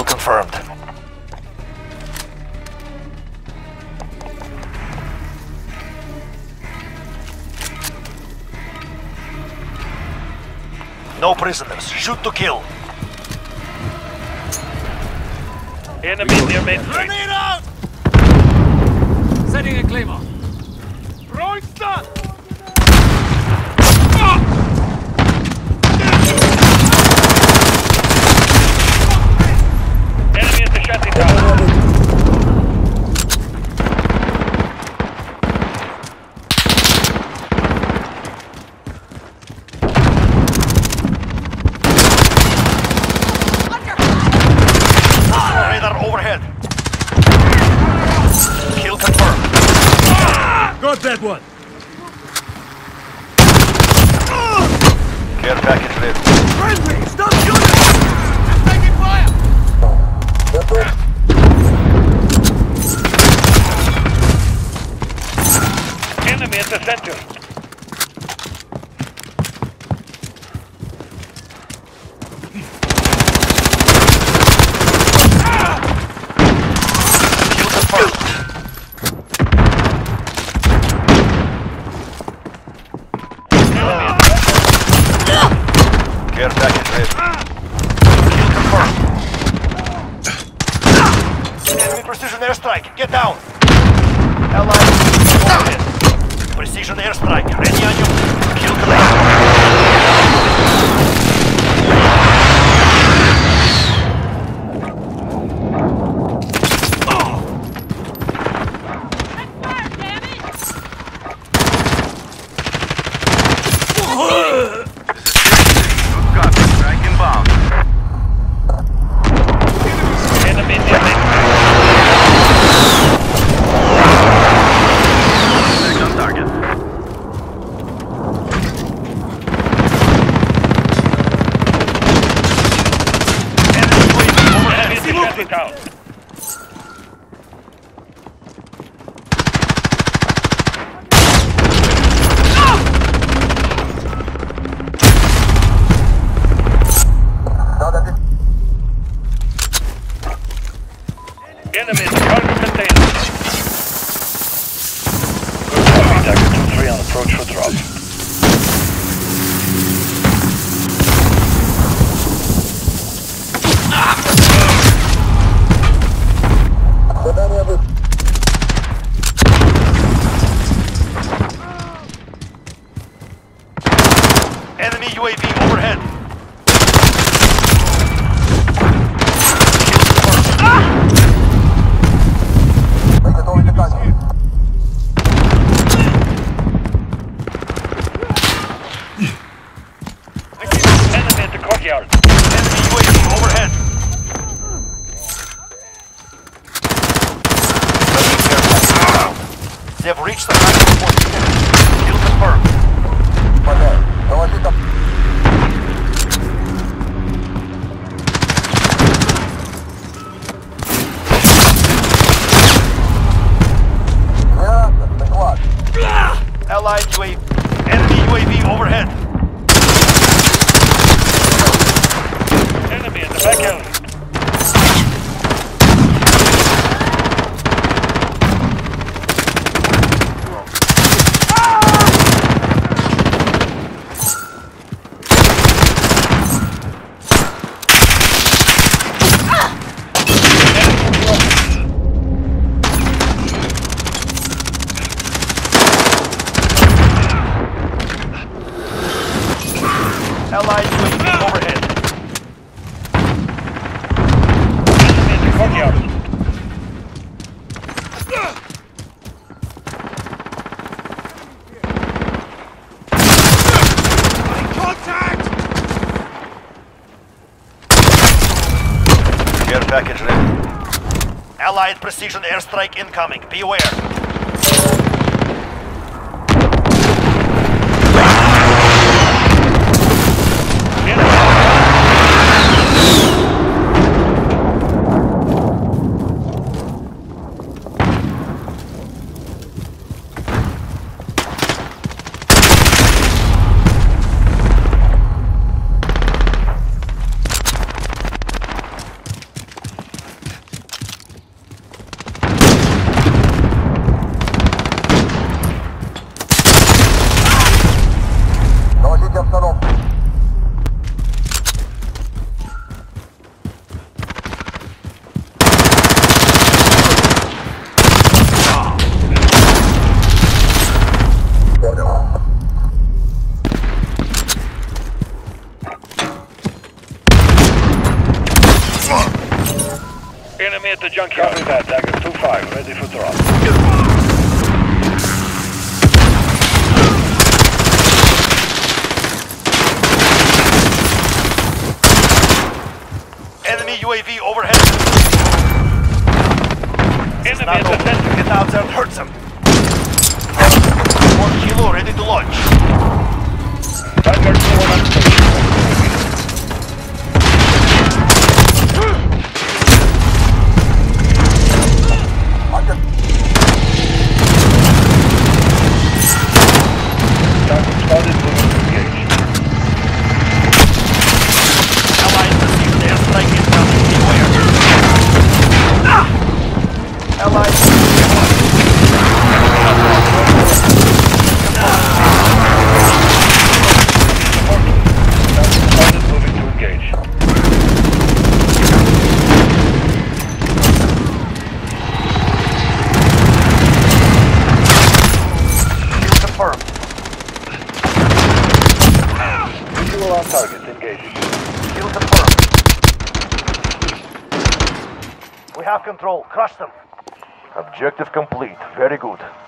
confirmed. No prisoners. Shoot to kill. Enemy near main street. Grenade out! Setting a claymore. Throwing stun! Enemy at the shanty tower. Radar overhead. Kill confirmed. Got that one! Care package ready. Friendly! Stop shooting! Taking fire! Enemy at the center. Kill confirmed. Care package ready. Kill confirmed. Enemy precision airstrike. Get down. Allied overhead. Precision airstrike. Ready on you. Kill Enemy near main Enemy at the shanty tower. Enemy in the cargo container. Good copy, Dagger 2-3 on approach for drop. Enemy UAV overhead. Enemy at the courtyard. Enemy UAV overhead. They've reached the target point. Kill confirmed. Allied UAV. Enemy UAV overhead. Enemy in the back alley. Allied UAV overhead. Enemy in the courtyard. Contact! Care package ready. Allied precision airstrike incoming. Beware. junkyard. Copy that, Dagger 2-5, ready for drop. Enemy UAV overhead. Enemy at the center. Get out there and hurt them. 1 kilo ready to launch. Dagger 2 on station. Target spotted, moving to engage. Allies received their strike incoming. Beware. Allies. Target spotted, moving to engage. Kill confirmed. Visual on target, engaging. Kill confirmed. We have control. Crush them. Objective complete. Very good.